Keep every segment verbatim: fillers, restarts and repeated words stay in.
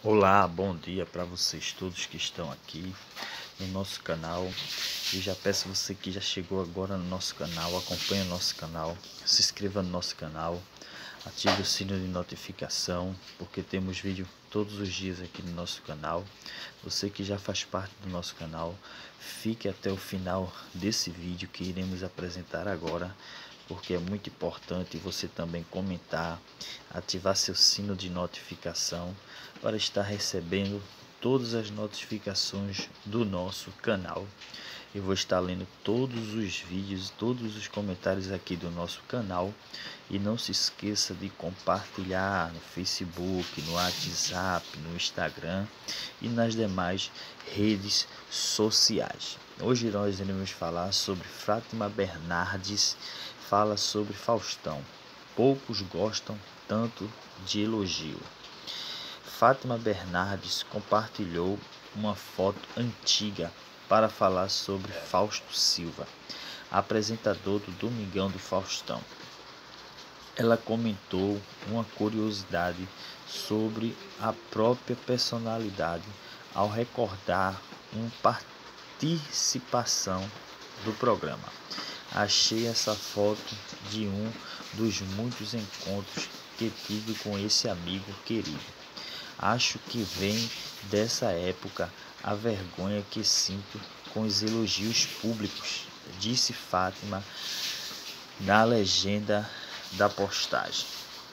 Olá, bom dia para vocês todos que estão aqui no nosso canal. E já peço você que já chegou agora no nosso canal, acompanhe o nosso canal, se inscreva no nosso canal, ative o sino de notificação, porque temos vídeo todos os dias aqui no nosso canal. Você que já faz parte do nosso canal, fique até o final desse vídeo que iremos apresentar agora, porque é muito importante você também comentar, ativar seu sino de notificação para estar recebendo todas as notificações do nosso canal. Eu vou estar lendo todos os vídeos, todos os comentários aqui do nosso canal. E não se esqueça de compartilhar no Facebook, no WhatsApp, no Instagram e nas demais redes sociais. Hoje nós iremos falar sobre Fátima Bernardes, fala sobre Faustão. Poucos gostam tanto de elogio. Fátima Bernardes compartilhou uma foto antiga para falar sobre Fausto Silva, apresentador do Domingão do Faustão. Ela comentou uma curiosidade sobre a própria personalidade ao recordar uma participação do programa. Achei essa foto de um dos muitos encontros que tive com esse amigo querido. Acho que vem dessa época a vergonha que sinto com os elogios públicos, disse Fátima na legenda da postagem.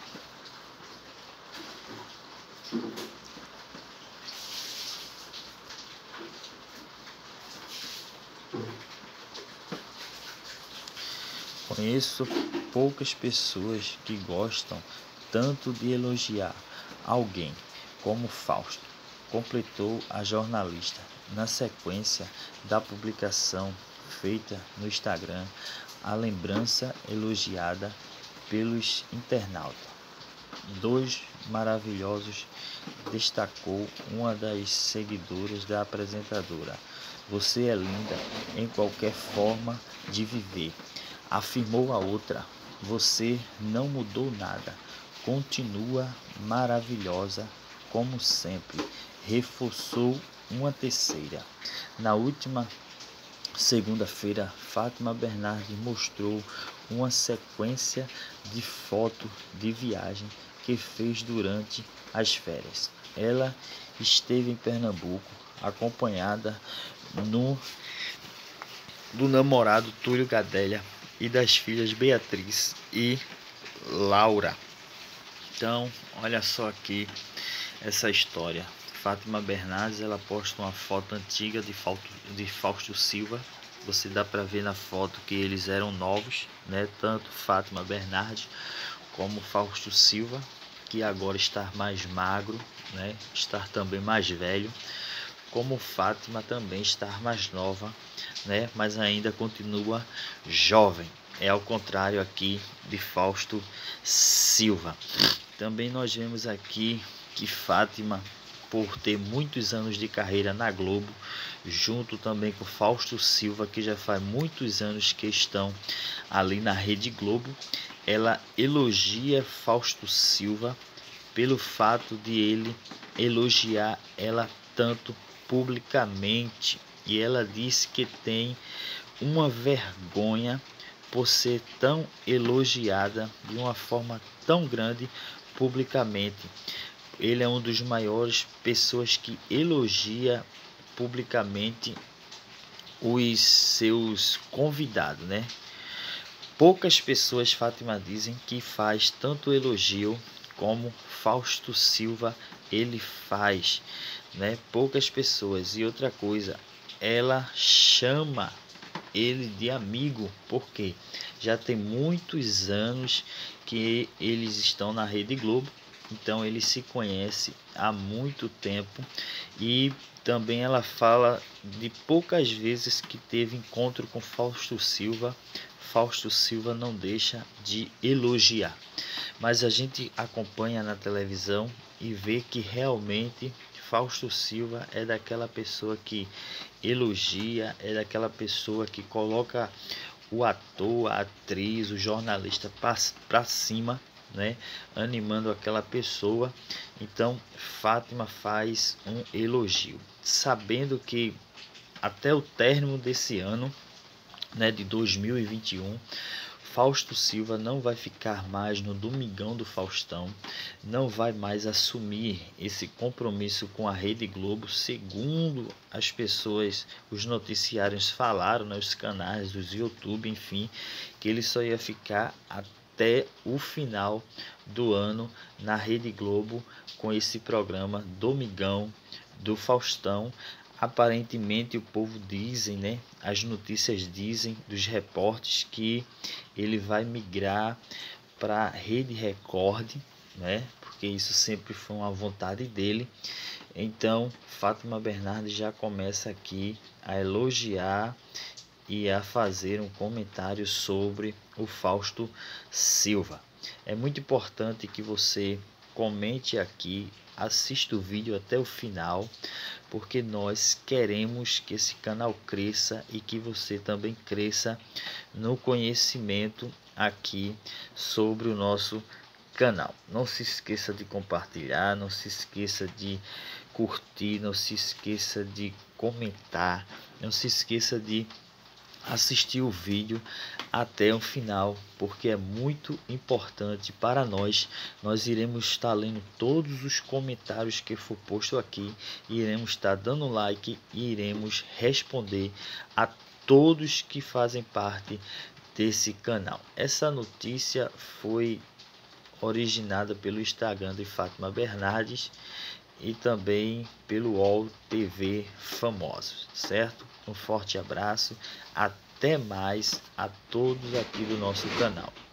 Conheço poucas pessoas que gostam tanto de elogiar alguém como Fausto, completou a jornalista na sequência da publicação feita no Instagram, a lembrança elogiada pelos internautas. Dois maravilhosos, destacou uma das seguidoras da apresentadora. Você é linda em qualquer forma de viver, afirmou a outra. Você não mudou nada, continua maravilhosa como sempre, reforçou uma terceira. Na última segunda-feira, Fátima Bernardes mostrou uma sequência de fotos de viagem que fez durante as férias. Ela esteve em Pernambuco, acompanhada no, do namorado Túlio Gadelha e das filhas Beatriz e Laura. Então, olha só aqui essa história. Fátima Bernardes, ela posta uma foto antiga de Fausto, de Fausto Silva. Você dá para ver na foto que eles eram novos, né? Tanto Fátima Bernardes como Fausto Silva, que agora está mais magro, né? Está também mais velho, como Fátima também está mais nova, né? Mas ainda continua jovem. É ao contrário aqui de Fausto Silva. Também nós vemos aqui que Fátima, por ter muitos anos de carreira na Globo, junto também com Fausto Silva, que já faz muitos anos que estão ali na Rede Globo, ela elogia Fausto Silva pelo fato de ele elogiar ela tanto publicamente. E ela disse que tem uma vergonha por ser tão elogiada de uma forma tão grande publicamente. Ele é um dos maiores pessoas que elogia publicamente os seus convidados, né? Poucas pessoas, Fátima, dizem que faz tanto elogio como Fausto Silva ele faz, né? Poucas pessoas. E outra coisa, ela chama ele de amigo, porque já tem muitos anos que eles estão na Rede Globo, então eles se conhecem há muito tempo. E também ela fala de poucas vezes que teve encontro com Fausto Silva. Fausto Silva não deixa de elogiar, mas a gente acompanha na televisão e vê que realmente Fausto Silva é daquela pessoa que elogia, é daquela pessoa que coloca o ator, a atriz, o jornalista para cima, né, animando aquela pessoa. Então Fátima faz um elogio, sabendo que até o término desse ano, né, de dois mil e vinte e um, Fausto Silva não vai ficar mais no Domingão do Faustão, não vai mais assumir esse compromisso com a Rede Globo, segundo as pessoas, os noticiários falaram, né, os canais dos YouTube, enfim, que ele só ia ficar até o final do ano na Rede Globo com esse programa Domingão do Faustão. Aparentemente o povo dizem, né, as notícias dizem dos repórteres que ele vai migrar para a Rede Record, né, porque isso sempre foi uma vontade dele. Então Fátima Bernardes já começa aqui a elogiar e a fazer um comentário sobre o Fausto Silva. É muito importante que você comente aqui, assista o vídeo até o final, porque nós queremos que esse canal cresça e que você também cresça no conhecimento aqui sobre o nosso canal. Não se esqueça de compartilhar, não se esqueça de curtir, não se esqueça de comentar, não se esqueça de assistir o vídeo até o final, porque é muito importante para nós. Nós iremos estar lendo todos os comentários que for posto aqui, iremos estar dando like e iremos responder a todos que fazem parte desse canal. Essa notícia foi originada pelo Instagram de Fátima Bernardes e também pelo U O L T V Famosos, certo? Um forte abraço, até mais a todos aqui do nosso canal.